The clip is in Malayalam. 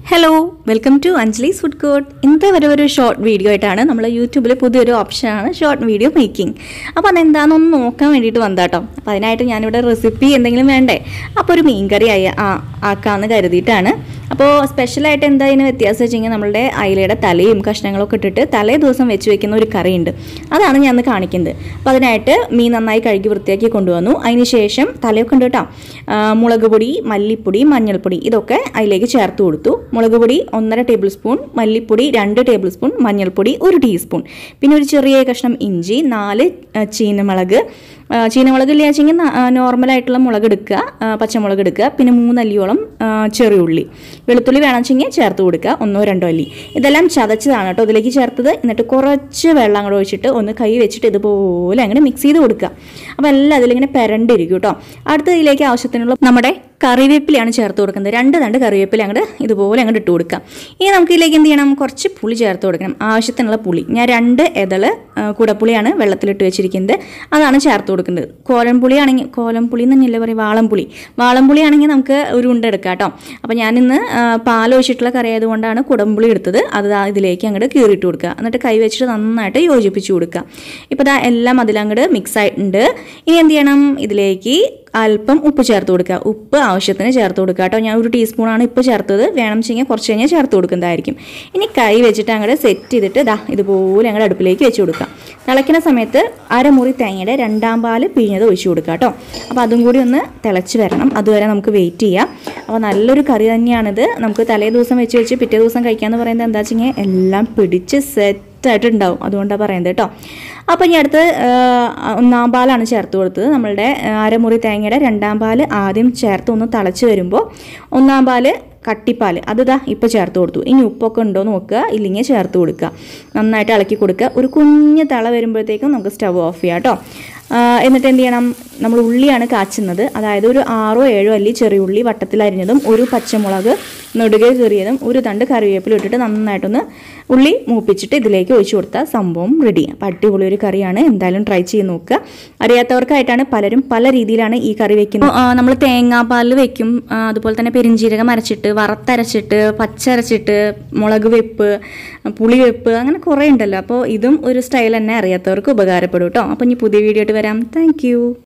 Hello, welcome to Anjali's Food Court. ഇന്നത്തെ ഒരു ഷോർട്ട് വീഡിയോ ആയിട്ടാണ് നമ്മൾ യൂട്യൂബിൽ പുതിയൊരു ഓപ്ഷനാണ് ഷോർട്ട് വീഡിയോ മേക്കിംഗ്. അപ്പോൾ അതെന്താണെന്നൊന്ന് നോക്കാൻ വേണ്ടിയിട്ട് വന്നാട്ടോ. അപ്പോൾ അതിനായിട്ട് ഞാനിവിടെ റെസിപ്പി എന്തെങ്കിലും വേണ്ടേ, അപ്പോൾ ഒരു മീൻ കറി ആക്കാമെന്ന് കരുതിയിട്ടാണ്. അപ്പോൾ സ്പെഷ്യലായിട്ട് എന്താ ഇതിന് വ്യത്യാസം വെച്ച് കഴിഞ്ഞാൽ നമ്മളുടെ അയലയുടെ തലയും കഷ്ണങ്ങളൊക്കെ ഇട്ടിട്ട് തലേ ദിവസം വെച്ച് വെക്കുന്ന ഒരു കറിയുണ്ട്. അതാണ് ഞാൻ കാണിക്കുന്നത്. അപ്പോൾ അതിനായിട്ട് മീൻ നന്നായി കഴുകി വൃത്തിയാക്കി കൊണ്ടുവന്നു. അതിന് ശേഷം തലയൊക്കെ ഉണ്ട് കേട്ടോ. മുളക് പൊടി, മല്ലിപ്പൊടി, മഞ്ഞൾപ്പൊടി ഇതൊക്കെ അതിലേക്ക് ചേർത്ത് കൊടുത്തു. മുളക് പൊടി 1.5 ടേബിൾ സ്പൂൺ, മല്ലിപ്പൊടി 2 ടേബിൾ സ്പൂൺ, മഞ്ഞൾപ്പൊടി 1 ടീസ്പൂൺ, പിന്നെ ഒരു ചെറിയ കഷ്ണം ഇഞ്ചി, 4 ചീനമുളക്. ചീനമുളക് ഇല്ല വെച്ചെങ്കിൽ നോർമലായിട്ടുള്ള മുളക് എടുക്കുക, പച്ചമുളക് എടുക്കുക, പിന്നെ 3 അല്ലിയോളം ചെറിയുള്ളി. വെളുത്തുള്ളി വേണം വെച്ചെങ്കിൽ ചേർത്ത് കൊടുക്കുക, 1-2 അല്ലി. ഇതെല്ലാം ചതച്ചതാണ് കേട്ടോ ഇതിലേക്ക് ചേർത്തത്. എന്നിട്ട് കുറച്ച് വെള്ളം അങ്ങോട്ട് ഒഴിച്ചിട്ട് ഒന്ന് കൈ വെച്ചിട്ട് ഇതുപോലെ അങ്ങനെ മിക്സ് ചെയ്ത് കൊടുക്കുക. അപ്പോൾ എല്ലാം അതിലിങ്ങനെ പെരണ്ടിരിക്കും കേട്ടോ. അടുത്ത ഇതിലേക്ക് ആവശ്യത്തിനുള്ള നമ്മുടെ കറിവേപ്പിലയാണ് ചേർത്ത് കൊടുക്കുന്നത്. 2 തണ്ട് കറിവേപ്പില അങ്ങോട്ട് ഇതുപോലെ അങ്ങോട്ട് ഇട്ട് കൊടുക്കാം. ഇനി നമുക്ക് ഇതിലേക്ക് എന്ത് ചെയ്യണം, കുറച്ച് പുളി ചേർത്ത് കൊടുക്കണം. ആവശ്യത്തിനുള്ള പുളി ഞാൻ 2 ഇതള് കുടപ്പുളിയാണ് വെള്ളത്തിലിട്ട് വെച്ചിരിക്കുന്നത്, അതാണ് ചേർത്ത് കൊടുക്കുന്നത്. കോലംപുളി എന്ന് തന്നെയല്ലേ പറയും, വാളംപുളി ആണെങ്കിൽ നമുക്ക് ഒരു ഉണ്ട എടുക്കാം കേട്ടോ. അപ്പോൾ ഞാനിന്ന് പാലൊഴിച്ചിട്ടുള്ള കറി ആയതുകൊണ്ടാണ് കുടംപുളി എടുത്തത്. അത് ഇതിലേക്ക് അങ്ങോട്ട് കീറിയിട്ട് കൊടുക്കുക. എന്നിട്ട് കൈ വെച്ചിട്ട് നന്നായിട്ട് യോജിപ്പിച്ച് കൊടുക്കുക. ഇപ്പോൾ എല്ലാം അതിലങ്ങോട്ട് മിക്സ് ആയിട്ടുണ്ട്. ഇനി എന്ത് ചെയ്യണം, ഇതിലേക്ക് അല്പം ഉപ്പ് ചേർത്ത് കൊടുക്കുക. ഉപ്പ് ആവശ്യത്തിന് ചേർത്ത് കൊടുക്കുക കേട്ടോ. ഞാൻ 1 ടീസ്പൂണാണ് ഇപ്പോൾ ചേർത്തത്. വേണം വെച്ചെങ്കിൽ കുറച്ച് കഴിഞ്ഞാൽ ചേർത്ത് കൊടുക്കുന്നതായിരിക്കും. ഇനി കൈ വെച്ചിട്ട് അങ്ങോട്ട് സെറ്റ് ചെയ്തിട്ട് ഇതുപോലെ അങ്ങോട്ട് അടുപ്പിലേക്ക് വെച്ച് കൊടുക്കുക. തിളയ്ക്കുന്ന സമയത്ത് അരമുറി തേങ്ങയുടെ 2ാം പാല് പിഴിഞ്ഞത് ഒഴിച്ച് കൊടുക്കുക കേട്ടോ. അപ്പോൾ അതും കൂടി ഒന്ന് തിളച്ച് വരണം. അതുവരെ നമുക്ക് വെയിറ്റ് ചെയ്യാം. അപ്പോൾ നല്ലൊരു കറി തന്നെയാണിത്. നമുക്ക് തലേ ദിവസം വെച്ച് പിറ്റേ ദിവസം കഴിക്കാമെന്ന് പറയുന്നത് എന്താ വെച്ചെങ്കിൽ എല്ലാം പിടിച്ച് സെറ്റായിട്ടുണ്ടാവും. അതുകൊണ്ടാണ് പറയുന്നത് കേട്ടോ. അപ്പോൾ ഇനി അടുത്ത് 1ാം പാലാണ് ചേർത്ത് കൊടുത്തത്. നമ്മളുടെ അരമുറി തേങ്ങയുടെ 2ാം പാല് ആദ്യം ചേർത്ത് ഒന്ന് തിളച്ച് വരുമ്പോൾ 1ാം പാല് കട്ടിപ്പാൽ ഇപ്പോൾ ചേർത്ത് കൊടുത്തു. ഇനി ഉപ്പൊക്കെ ഉണ്ടോ എന്ന് നോക്കുക, ഇല്ലെങ്കിൽ ചേർത്ത് കൊടുക്കുക. നന്നായിട്ട് ഇളക്കി കൊടുക്കുക. ഒരു കുഞ്ഞ് തിള വരുമ്പോഴത്തേക്കും നമുക്ക് സ്റ്റവ് ഓഫ് ചെയ്യാം കേട്ടോ. എന്നിട്ട് എന്ത് ചെയ്യണം, നമ്മൾ ഉള്ളിയാണ് കാച്ചുന്നത്. അതായത് ഒരു 6-7 അല്ലി ചെറിയ ഉള്ളി വട്ടത്തിലരിഞ്ഞതും, ഒരു പച്ചമുളക് നെടുകെ കീറിയതും, 1 തണ്ട് കറിവേപ്പില ഇട്ടിട്ട് നന്നായിട്ടൊന്ന് ഉള്ളി മൂപ്പിച്ചിട്ട് ഇതിലേക്ക് ഒഴിച്ചു കൊടുത്താൽ സംഭവം റെഡി. അപ്പോൾ അടിപൊളി ഒരു കറിയാണ്. എന്തായാലും ട്രൈ ചെയ്ത് നോക്കുക. അറിയാത്തവർക്കായിട്ടാണ് പലരും പല രീതിയിലാണ് ഈ കറി വെക്കുന്നത്. നമ്മൾ തേങ്ങാപ്പാലിൽ വെക്കും, അതുപോലെ തന്നെ പെരിഞ്ചീരകം അരച്ചിട്ട്, വറുത്തരച്ചിട്ട്, പച്ചരച്ചിട്ട്, മുളക് വെപ്പ്, പുളി വെപ്പ്, അങ്ങനെ കുറേ ഉണ്ടല്ലോ. അപ്പോൾ ഇതും ഒരു സ്റ്റൈൽ തന്നെ അറിയാത്തവർക്ക് ഉപകാരപ്പെടും കേട്ടോ. അപ്പോൾ ഇനി പുതിയ വീഡിയോ ആയിട്ട് വരാം. താങ്ക്